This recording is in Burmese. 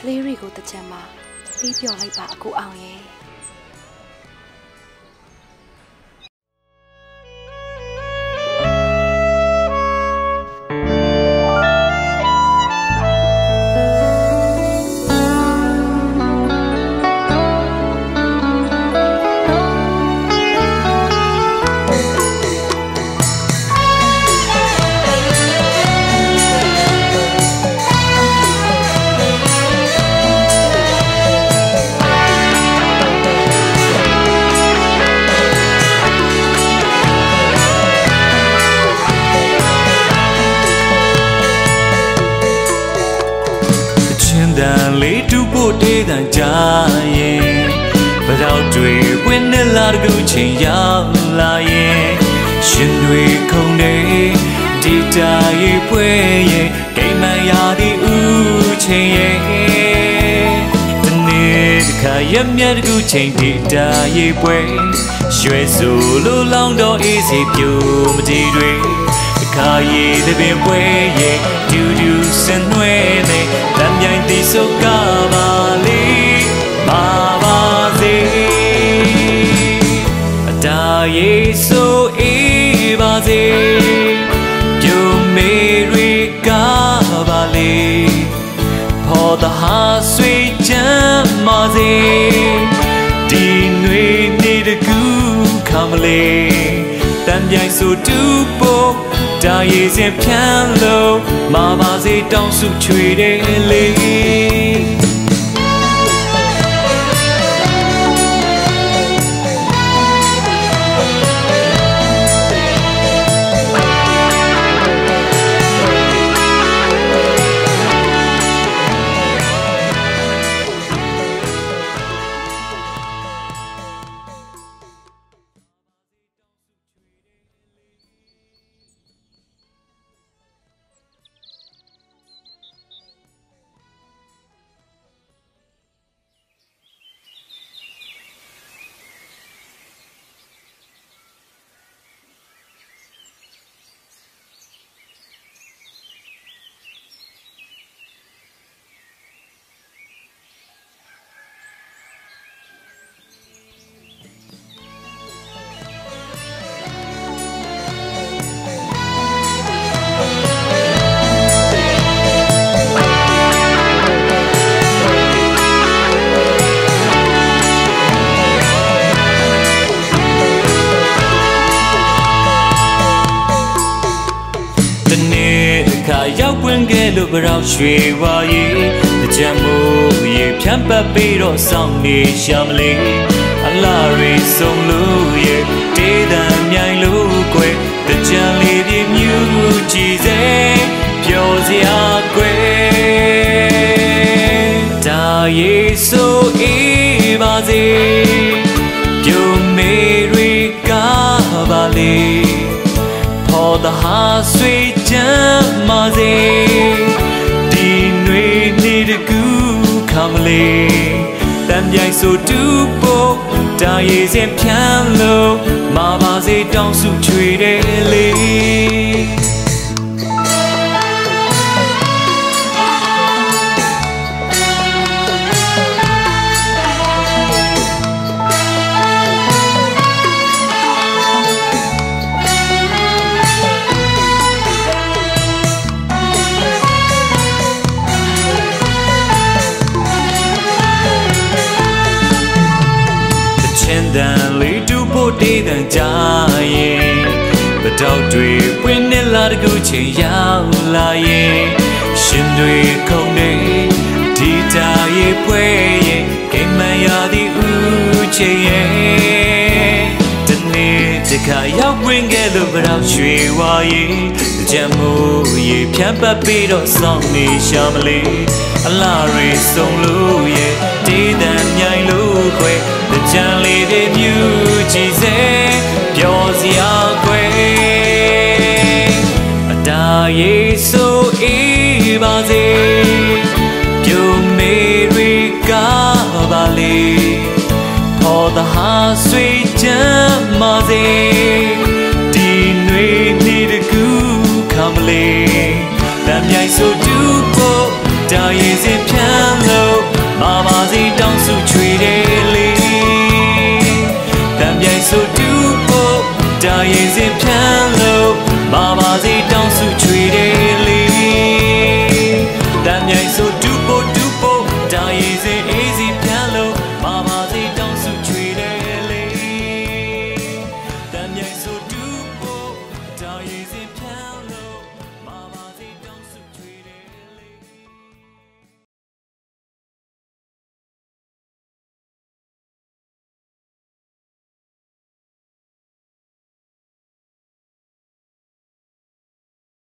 လေးတွေကိုတကြံမှာပြီးပြောလိုက်ပါအကိုအောင်ရဲ့လေးတူဖို့တေးတန်ကြရင်ဘရောက်တွေဝင်နေလာတဲ့ချိန်ရောက်လာရင်ရှင်တွေခုန်နေဒီတာရေးပွဲရဲ့ကိမန်ရာဒီဦးချိန်ရဲ့ဒီနေ့တစ်ခါရမြတ်တဲ့ချိန်ဒီတာရေးပွဲရွှေဆိုလိုလောင်းတော့အေးစီပြိုမတီတွေခါရည်တဲ့ပင်ပွဲရဲ့ဒူဒူစင်နွဲတဲ့တမ်းမြိုင်တိစုကပါလေပါပါစေအတားရေးဆိုအေးပါစေပြုံးမေရီကပါလေဖော်the heart sweet ချမ်းပါစေဒီနွေနေ့တကူခံမလေတမ်းမြိုင်ဆိုတူဖို့ဒါရည်စင်ဖြန်းလို့မာပါစေတောင်းစုချွေတယ်လေရောက်ပွင့်ခဲ့လို့ဘရောက်ရွှေဝါရီတကြံမိုးရေဖြန့်ပတ်ပြီးတော့စောင့်နေရှာမလေးအလားရီဆုံးလို့ရေတေးတန်မြိုင်လို့ကွယ်တကြံလေးပြမြူးကြည်စေပျော်စရာကွယ်ဒါရေးဆိုအေးပါစေပြုံးမေရီကပါလေfor the heart sweet ချမ်းပါစေဒီနွေနေ့တကူခံမလေတမ်းမြိုင်ဆိုတူဖို့ဒါရည်စင်ဖြန်းလို့မာပါစေတောင်းစုချွေတယ်လေတန်လေးတူဖို့တေးတန်ကြရင်ဘတော့တွေဝင်နေလာတဲ့ချိန်ရောက်လာရင်ရှင်တွေခုန်နေဒီတာရေးပွဲရဲ့ကိမန်ရာဒီဦးချိန်ရဲ့ဒီနေ့တခါရောက်ဝင်ခဲ့လို့ဘတော့ရွှေဝါရီကြံမိုးရေဖြန့်ပတ်ပြီးတော့စောင့်နေရှာမလေးအလားရီဆုံးလို့ရဲ့တေးတန်မြိုင်လို့ခွဲတကြံလေးတွေမြူးကြည်စေပျော်စရာကွယ်အတားရေးဆိုအေးပါစေပြုံးမေရီကပါလေ for the heart sweet ချမ်းပါစေဒီနွေနေ့တကူခံမလေတမ်းမြိုင်ဆိုတူဖို့ဒါရည်စင်ဖြန်းလို့ easy piano mama they don't so treat it damn yeah so do down easy piano